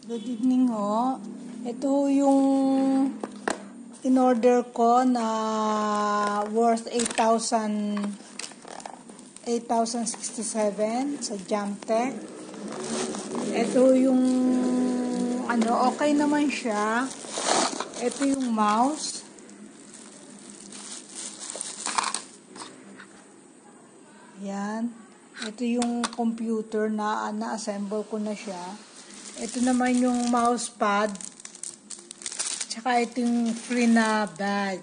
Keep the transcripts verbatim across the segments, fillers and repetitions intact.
Good evening ho. Ito yung in-order ko na worth eight thousand sixty-seven sa Jamtech. Ito yung ano, okay naman siya. Ito yung mouse. Yan. Ito yung computer na na-assemble ko na siya. Ito naman yung mousepad. Tsaka ito yung free na bag.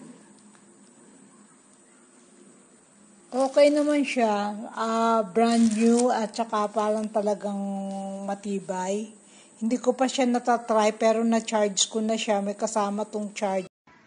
Okay naman siya. Uh, brand new at tsaka parang talagang matibay. Hindi ko pa siya natatry pero na-charge ko na siya. May kasama tong charge.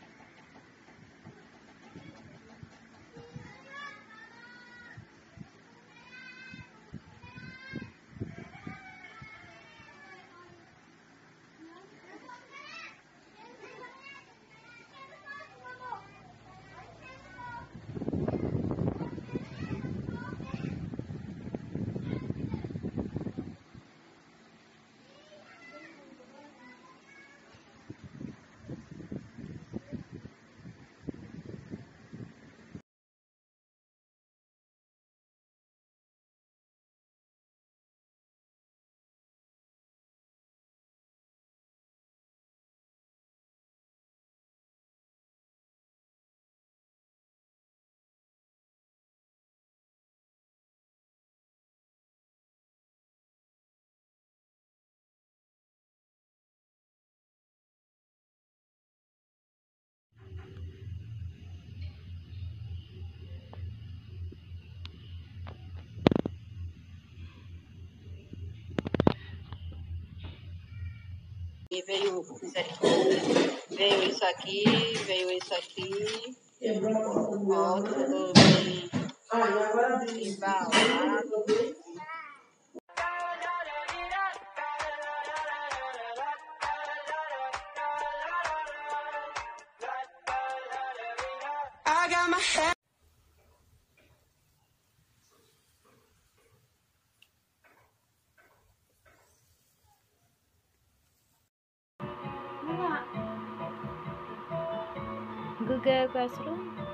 E veio, veio isso aqui, veio isso aqui, ó, tudo bem embalado. I got my head. Google Classroom.